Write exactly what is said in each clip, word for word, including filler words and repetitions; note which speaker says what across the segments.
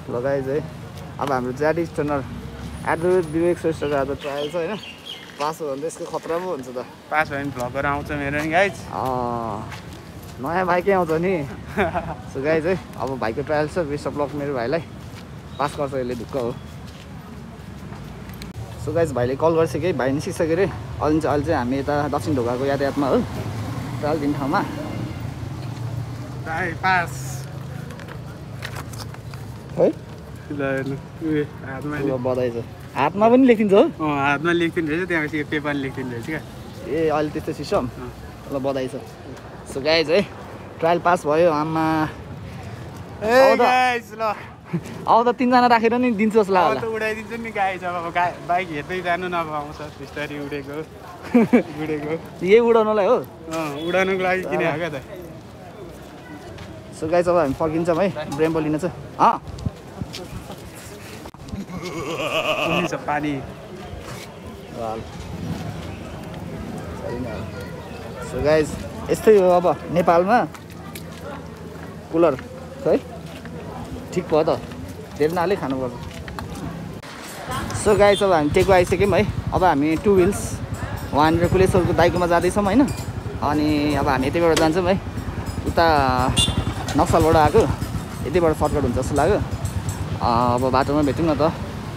Speaker 1: ल गाइज है अब हाम्रो ज्याडी stunner at the rate Vivek श्रेष्ठको आज ट्रायल छ होइन पास हो भने त यसको खतरा पो हुन्छ त
Speaker 2: पास भयो भने भ्लगर आउँछ मेरो नि गाइज
Speaker 1: नयाँ बाइकै आउँछ नि सो गाइज है अब भाइको ट्रायल छ बेस्ट अफ लक मेरो भाइलाई पास गर्छ यसले ढुक्क हो सो गाइज भाइले कल गरिसक्यो भाइ निस्किसक्यो अरे अहिले चाहिँ अहिले चाहिँ हामी यता दक्षिण ढोकाको यातायातमा हो ट्रायल दिने ठाउँमा
Speaker 2: पास
Speaker 1: है
Speaker 2: हातमा
Speaker 1: बधाई छ हातमा पनि लेखिन्छ हो
Speaker 2: हातमा लेखिदिनु रहेछ त्यहाँपछि पेपरमा लेखिदिनु रहेछ क्या
Speaker 1: ए अहिले त्यस्तो सिस्टम ल बधाई छ सो गाइज है ट्रायल पास भयो आमा
Speaker 2: ल
Speaker 1: अब त तिनजना राखेर नि दिन्छु जस्तो लाग्यो
Speaker 2: उडाइदिन्छु नि गाई अब बाइक हेर्दै जानु नपाउँछ बिस्तारै उडेको उडेको
Speaker 1: यही उडाउनलाई हो
Speaker 2: उडाउनुको लागि किन आएको त
Speaker 1: सो गाइज अब हामी फर्किन्छौँ है ब्रेम्बो लिन चाहिँ अँ
Speaker 2: पानी
Speaker 1: सो गाइज यस्तै हो अब नेपालमा कुलर है ठिक भयो त धेरै नाले खानुपर्छ सो गाइज अब हामी टेको आइसक्यौँ है अब हामी टु विल्स वहाँनिर कुलेश्वरको दाइकोमा जाँदैछौँ होइन अनि अब हामी यतिबाट जान्छौँ है उता नक्सलबाट आएको यतिबाट सर्टकट हुन्छ जस्तो लाग्यो अब बाटोमा भेटौँ न त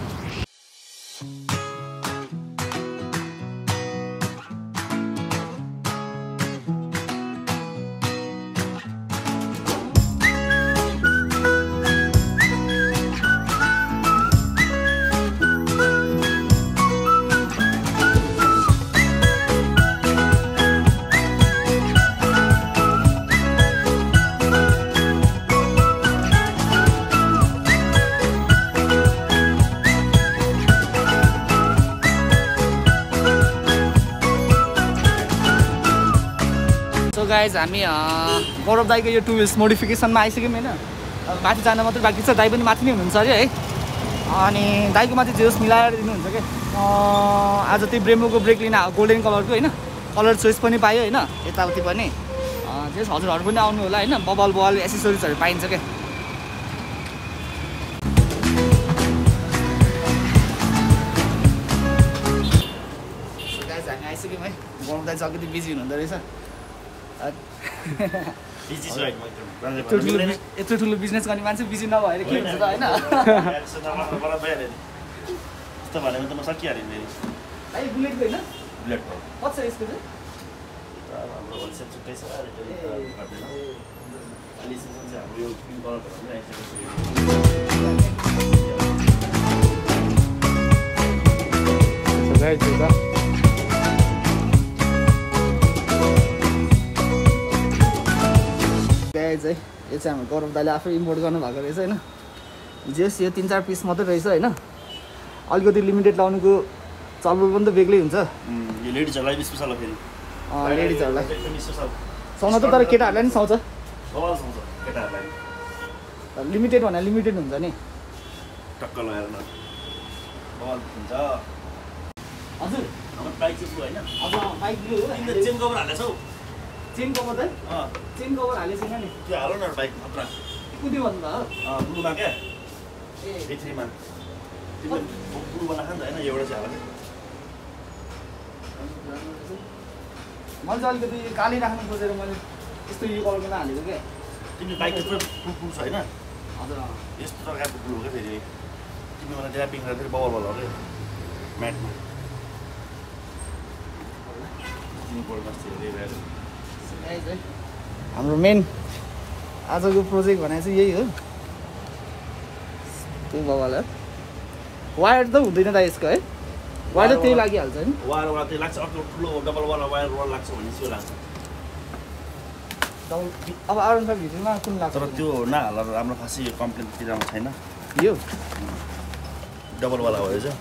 Speaker 1: गाइज हामी गौरव दाईको यो टु विल्स मोडिफिकेसनमा आइसक्यौँ होइन माथि जान मात्रै बाँकी छ दाई पनि माथि नै हुनुहुन्छ अरे है अनि दाईको माथि जे होस् मिलाएर दिनुहुन्छ क्या आज त्यो ब्रेम्बोको ब्रेक लिन गोल्डन कलरको होइन कलर चोइस पनि पायो होइन यताउति पनि जे होस् हजुरहरू पनि आउनु होला होइन बबल बल एसेसरिजहरू पाइन्छ क्या गाइज हामी आइसक्यौँ है गौरव दाई चाहिँ अलिकति बिजी हुनुहुँदो रहेछ यत्रो ठुलो बिजनेस गर्ने मान्छे बिजी नभएर के हुन्छ त होइन बुलेटको होइन कति छ यसको चाहिँ गाइज है यो चाहिँ हाम्रो गौरव दाइले आफै इम्पोर्ट गर्नुभएको रहेछ होइन जेस यो तिन चार पिस मात्रै रहेछ होइन अलिकति लिमिटेड लाउनुको चलबुल पनि त बेग्लै हुन्छ
Speaker 3: लेडिजहरूलाई स्पेसल फेरि
Speaker 1: लेडिजहरूलाई सुहाउँछ त तर केटाहरूलाई नि सुहाउँछ लिमिटेड भन्दा लिमिटेड हुन्छ नि
Speaker 3: टक्क लगाएर न हुन्छ
Speaker 1: हजुर
Speaker 3: बाइक चाहिँ होइन
Speaker 1: अब बाइक
Speaker 3: चेन कभर हालेछौ
Speaker 1: चेन कभर त चेन कभर हालेको छैन नि
Speaker 3: त्यो हाल न बाइक खतरा
Speaker 1: कुदी भन्नु त
Speaker 3: हो ब्लूमा क्या ए थ्रीमा तिमीले ब्लू बनाएको नि त होइन एउटा चाहिँ हाल
Speaker 1: मैले चाहिँ अलिकति काली राख्नु खोजेर मैले यस्तो यो कलरको हालेको क्या
Speaker 3: तिमीले बाइक पुरा ब्लू छ होइन
Speaker 1: हजुर
Speaker 3: यस्तो प्रकारको ब्लू हो क्या फेरि तिमी मलाई ड्राइभिङ गरेर फेरि बबल बल हो क्या म्याटमा
Speaker 1: हाम्रो मेन आजको प्रोजेक्ट भने चाहिँ यही हो त्यो बबाल वायर त हुँदैन त यसको है वायर त त्यही लागिहाल्छ नि
Speaker 3: वायर वायर त्यही लाग्छ अर्को ठुलो डबल वाला वायर वायर लाग्छ भने चाहिँ लाग्छ
Speaker 1: अब आर फाइभ भित्रमा कुन लाग्छ
Speaker 3: तर त्यो नहालेर राम्रो खासै यो कम्प्लेन तिराउनु छैन
Speaker 1: यो
Speaker 3: डबल वाला हो यो चाहिँ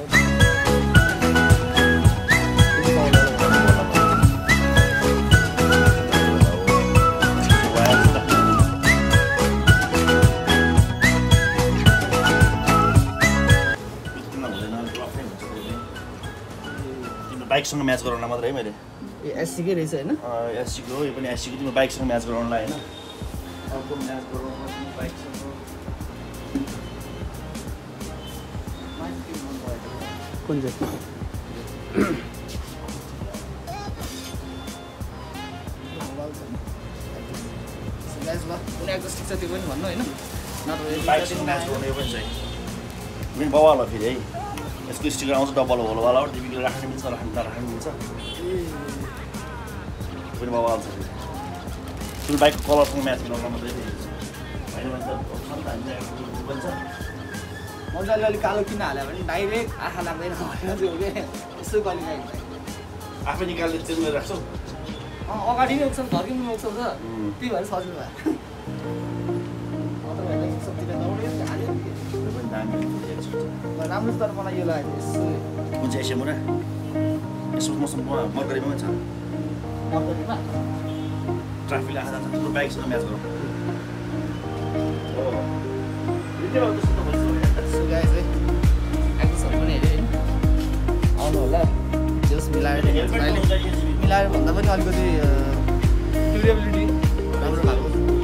Speaker 3: बाइकसँग म्याच गराउन मात्रै है मैले
Speaker 1: ए एससीकै रहेछ हैन
Speaker 3: एससीको हो यो पनि एससीको तिम्रो बाइकसँग म्याच गराउनलाई हैन अर्को म्याच गराउन बाइकसँग
Speaker 2: कुन चाहिँ
Speaker 1: गाइस ल कुनै एक्जस्ट ठिक छ त्यो पनि भन्नु होइन
Speaker 3: बाइकसँग म्याच गर्ने यो पनि चाहिँ मेन बवाल हो फेरि है यसको स्टिकर आउँछ डबल होलवाला हो टिभीले राख्नु मिल्छ राख्नु त राख्नु मिल्छ पनि बवाल छ त्यो बाइकको कलरसँग म्याच गर्न मात्रै फेरि होइन भने त पनि छ
Speaker 1: मजाले अलिक कालो किन हाल्यो भने डाइरेक्ट आँखा लाग्दैन यसो कहिले
Speaker 3: आफै निकाल्ने चेन्ज गरेर राख्छौ
Speaker 1: अगाडि नै उक्छौँ फर्किनु पनि उक्छौँ त त्यही भएर सजिलो भयो राम्रो तर मलाई यो लाग्यो
Speaker 3: कुन चाहिँ एसियामुरा यसो मौसम मर्करीमा छ ट्राफिकले आँखा जान्छ थुप्रो बाइकसँग म्याच गरौँ
Speaker 1: गाइस है एक्सहरू पनि हेऱ्यो होइन आउनु होला जस मिलाएर मिलाएर भन्दा पनि अलिकति ड्युरेबिलिटी राम्रो भएको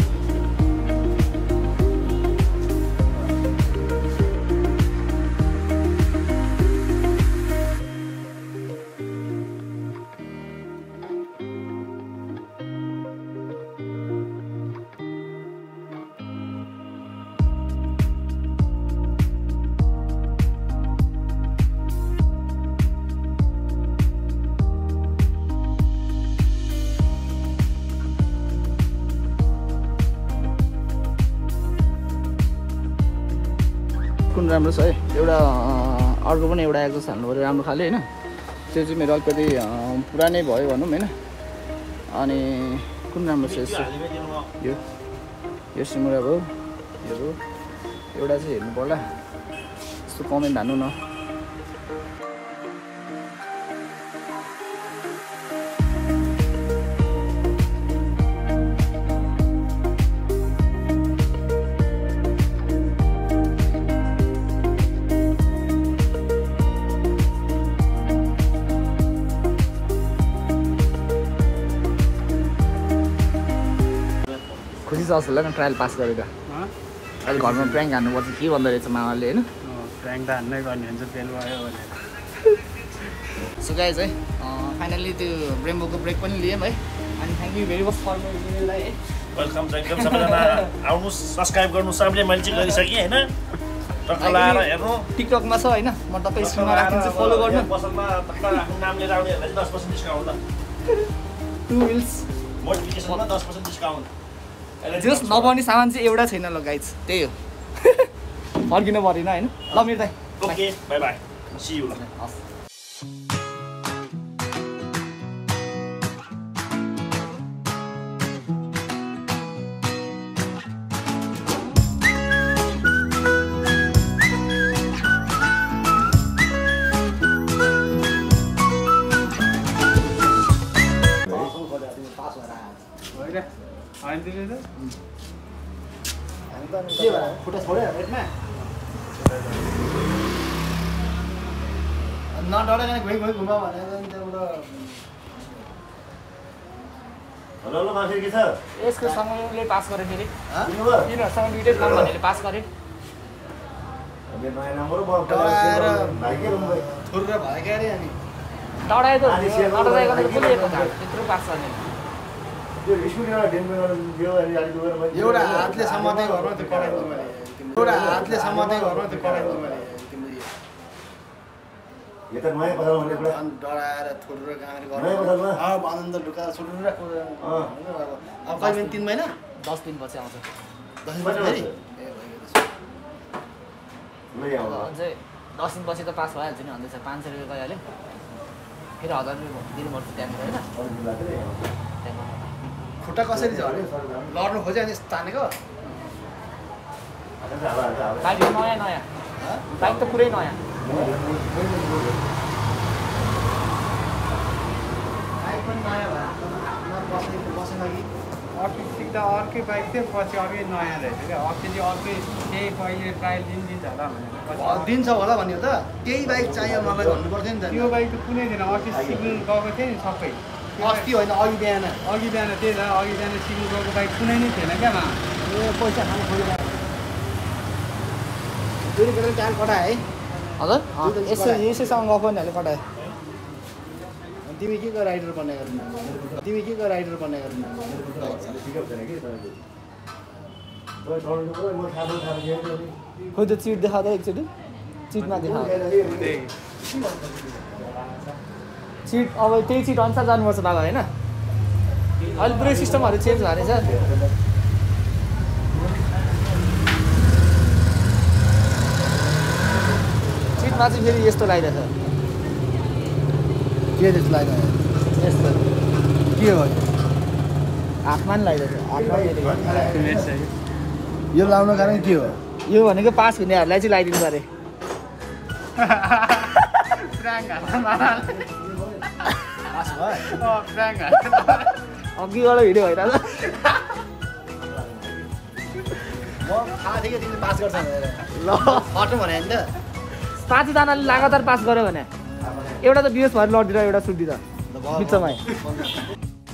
Speaker 1: कुन राम्रो छ है एउटा अर्को पनि एउटा एक्जस्ट हाल्नु पऱ्यो राम्रो खाले होइन त्यो चाहिँ मेरो अलिकति पुरानै भयो भनौँ होइन अनि कुन राम्रो छ यस्तो यो यो सिमुरा भयो यो भयो एउटा चाहिँ हेर्नु पर्ला यस्तो कमेन्ट हान्नु न खुसी छ जस्तो लाग्यो ट्रायल पास गरेर अहिले घरमा प्र्याङ्क हान्नुपर्छ के भन्दो रहेछ मामाले होइन
Speaker 2: प्र्याङ्क त हान्नै गर्ने हुन्छ फेल भयो भनेर
Speaker 1: सो गाइज है फाइनल्ली त्यो ब्रेम्बोको ब्रेक पनि लियौँ है अनि thank you very much for मेरो इमेललाई है
Speaker 3: वेलकम छ एकदम सबैजना आउनुहोस् सब्सक्राइब गर्नु सबैले मैले चाहिँ गरिसकेँ होइन टक्क लाएर हेर्नु
Speaker 1: टिकटकमा छ होइन म तपाईँ स्क्रिनमा राखिदिन्छु फलो गर्नु
Speaker 3: पसलमा टक्क आफ्नो नाम लिएर आउनेहरूलाई चाहिँ दस पर्सेन्ट डिस्काउन्ट ल
Speaker 1: टु विल्स
Speaker 3: मोटिफिकेसनमा दस पर्सेन्ट डिस्काउन्ट
Speaker 1: जस नपाउने सामान चाहिँ एउटा छैन ल गाइज त्यही हो फर्किनु परेन होइन ल मेरो दाइ
Speaker 3: okay bye bye see you ल
Speaker 1: हस् खुट्टा छोड्यो रेटमा नडराइकन घुइ घुइ घुमा भनेर त्यहाँबाट
Speaker 3: हेलो ल माथि के छ
Speaker 1: यसको सँगले पास गरे फेरि यिनीहरूसँग दुइटै काम भनेर पास गरे
Speaker 3: नयाँ नम्बर
Speaker 1: थुर भयो क्या अरे अनि डढायो त नडराइकन कुलिएको झाड त्यत्रो पास गर्ने
Speaker 2: एउटा हातले समात्दै घरमा त्यो कराइदिनु मैले एउटा हातले समात्दै घरमा त्यो कराइदिनु मैले
Speaker 3: यो त नयाँ पसल भन्ने कुरा
Speaker 2: डराएर थुरेर गाँडे
Speaker 3: नयाँ पसलमा
Speaker 2: अब आनन्द ढुका छोडेर अब कहिले तिन महिना
Speaker 1: दस दिनपछि आउँछ
Speaker 2: दस दिनपछि फेरि
Speaker 1: अझै दस दिनपछि त पास भइहाल्छ नि भन्दैछ पाँच सय रुपियाँ गइहाल्यो फेरि हजार रुपियाँ दिनुपर्छ त्यहाँनिर होइन
Speaker 2: खुट्टा कसरी छ अरे लड्नु खोज्यो अनि तानेको
Speaker 1: बाइक नयाँ नयाँ बाइक त पुरै नयाँ
Speaker 2: बाइक पनि नयाँ भयो बसेको बसेन कि अर्कै सिक्दा अर्कै बाइक थियो पछि अर्कै नयाँ रहेछ क्या अस्ति चाहिँ अर्कै त्यही पहिले ट्रायल दिन दिन्छ होला भनेर दिन्छ होला भन्यो त त्यही बाइक चाहियो मलाई भन्नु पर्थ्यो नि त त्यो बाइक त कुनै थिएन अस्ति सिक्नु गएको थियो नि सबै अस्ति होइन अघि बिहान अघि बिहान त्यही त अघि बिहान सिक्नु गएको बाइक कुनै नै थिएन क्या मा
Speaker 1: ए पैसा खानु खोजेर फेरि फेरि टाइम कटा है हजुर यसो यसैसँग गफ गर्नेहरूले कटायो
Speaker 2: तिमी के को राइडर बन्ने गर्नु तिमी के को राइडर बन्ने गर्नु
Speaker 1: खोइ त चिट देखा त एकचोटि चिटमा देखा चिट अब त्यही चिट अनुसार जानुपर्छ बाबा होइन अहिले पुरै सिस्टमहरू चेन्ज भएको रहेछ चिटमा चाहिँ फेरि यस्तो लागिरहेछ
Speaker 2: के जस्तो लाग्यो
Speaker 1: यस्तो
Speaker 2: के हो
Speaker 1: हातमा नि लागिरहेछ हातमा
Speaker 2: यो लाउनु कारण के हो
Speaker 1: यो भनेको पास हुनेहरूलाई चाहिँ लगाइदिनु पऱ्यो अघिबाट भिडियो भइरहेछ
Speaker 2: म थाहा थियो कि तिमीले पास गर्छ भनेर
Speaker 1: ल
Speaker 2: अटो भने नि त
Speaker 1: पाँचजनाले लगातार पास गर्यो भने एउटा त बिएस भएर लडिदिएर एउटा सुटिदिँदा बिचमै